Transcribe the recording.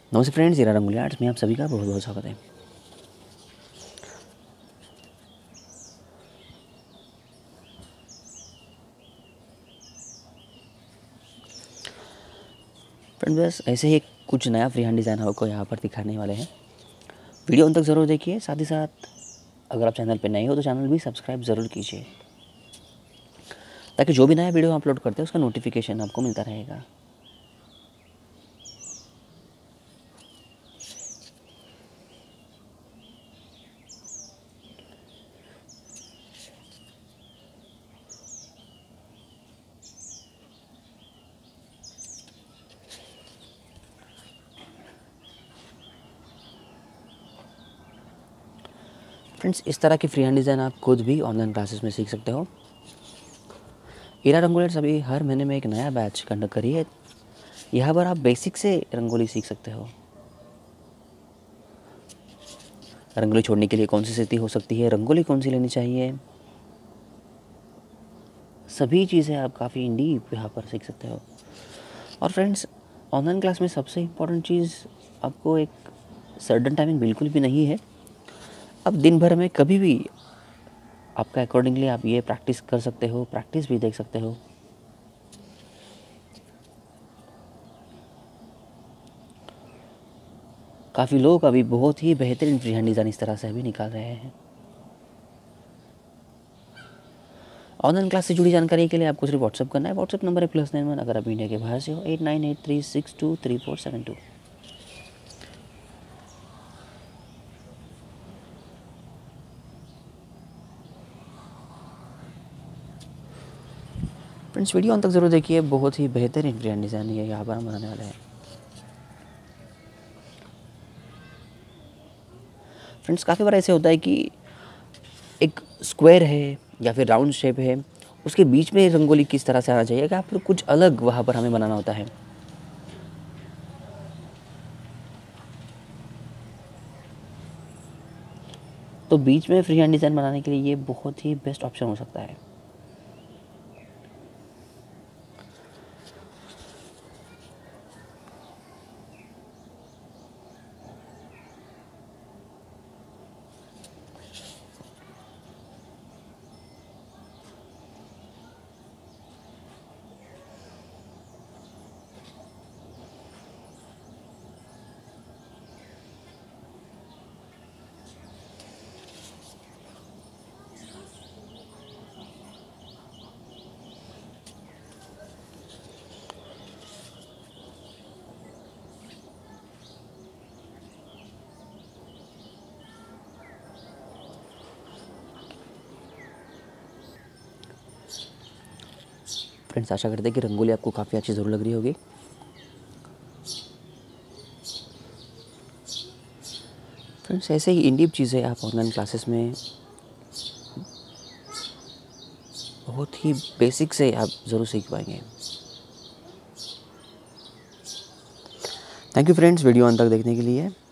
नमस्ते फ्रेंड्स, हीरा रंगोली आर्ट्स में आप सभी का बहुत बहुत स्वागत है। फ्रेंड्स, बस ऐसे ही कुछ नया फ्री हैंड डिज़ाइन आपको यहाँ पर दिखाने वाले हैं। वीडियो अंत तक ज़रूर देखिए। साथ ही साथ अगर आप चैनल पर नए हो तो चैनल भी सब्सक्राइब ज़रूर कीजिए, ताकि जो भी नया वीडियो अपलोड करते हैं उसका नोटिफिकेशन आपको मिलता रहेगा। फ्रेंड्स, इस तरह की फ्री हैंड डिज़ाइन आप खुद भी ऑनलाइन क्लासेस में सीख सकते हो। हीरा रंगोली आर्ट्स अभी हर महीने में एक नया बैच कंडक्ट करी है। यहाँ पर आप बेसिक से रंगोली सीख सकते हो। रंगोली छोड़ने के लिए कौन सी स्थिति हो सकती है, रंगोली कौन सी लेनी चाहिए, सभी चीज़ें आप काफ़ी इन डीप यहाँ पर सीख सकते हो। और फ्रेंड्स, ऑनलाइन क्लास में सबसे इम्पोर्टेंट चीज़, आपको एक सर्टेन टाइमिंग बिल्कुल भी नहीं है। अब दिन भर में कभी भी आपका अकॉर्डिंगली आप ये प्रैक्टिस कर सकते हो, प्रैक्टिस भी देख सकते हो। काफ़ी लोग अभी बहुत ही बेहतरीन फ्री हैंड डिज़ाइन इस तरह से अभी निकाल रहे हैं। ऑनलाइन क्लास से जुड़ी जानकारी के लिए आपको सिर्फ व्हाट्सअप करना है। व्हाट्सअप नंबर है +91, अगर आप इंडिया के बाहर से हो 8983623472। फ्रेंड्स, वीडियो अंत तक ज़रूर देखिए। बहुत ही बेहतरीन फ्री हैंड डिज़ाइन है यहाँ पर हम बनाने वाले हैं। फ्रेंड्स, काफ़ी बार ऐसे होता है कि एक स्क्वायर है या फिर राउंड शेप है, उसके बीच में रंगोली किस तरह से आना चाहिए, कि आप कुछ अलग वहाँ पर हमें बनाना होता है। तो बीच में फ्री हैंड डिज़ाइन बनाने के लिए ये बहुत ही बेस्ट ऑप्शन हो सकता है। फ्रेंड्स, आशा करते हैं कि रंगोली आपको काफ़ी अच्छी ज़रूर लग रही होगी। फ्रेंड्स, ऐसे ही इन डीप चीज़ें आप ऑनलाइन क्लासेस में बहुत ही बेसिक से आप ज़रूर सीख पाएंगे। थैंक यू फ्रेंड्स, वीडियो अंत तक देखने के लिए।